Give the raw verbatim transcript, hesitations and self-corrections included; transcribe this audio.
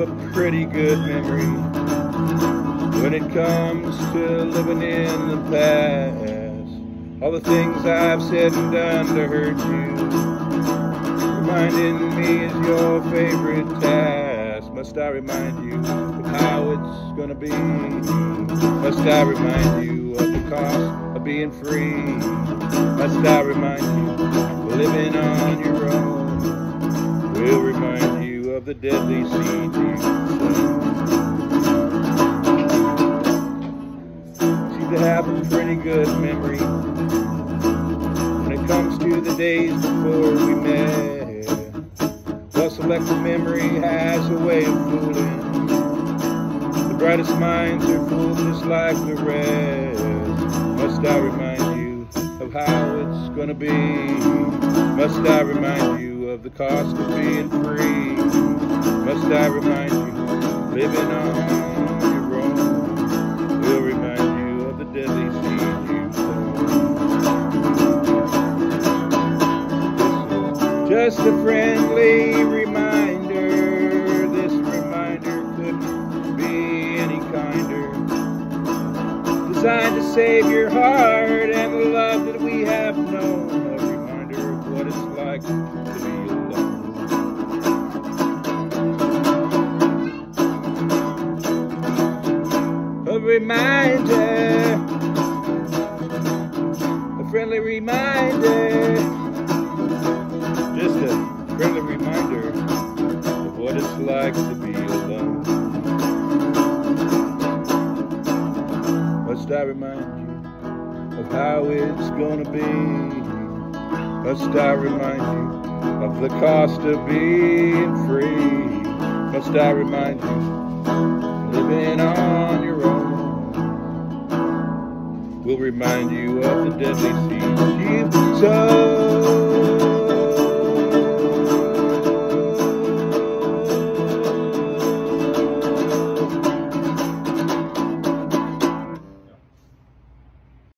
a pretty good memory when it comes to living in the past. All the things I've said and done to hurt you, reminding me is your favorite task. Must I remind you of how it's gonna be? Must I remind you of the cost of being free? Must I remind you of living on your own? Will remind you of the deadly seeds you sow. Seem to have a pretty good memory when it comes to the days before we met. Well, selective memory has a way of fooling. The brightest minds are fooled just like the rest. Must I remind you of how it's gonna be? Must I remind you of the cost of being free? Must I remind you, living on your own will remind you of the deadly seeds you sow. Just a friendly reminder, this reminder couldn't be any kinder. Designed to save your heart and the love that we have known. A reminder of what it's like to be alone. A reminder, a friendly reminder, just a friendly reminder of what it's like to be alone. Must I remind you of how it's gonna be? Must I remind you of the cost of being free? Must I remind you, living on your own will remind you of the deadly seeds you sow.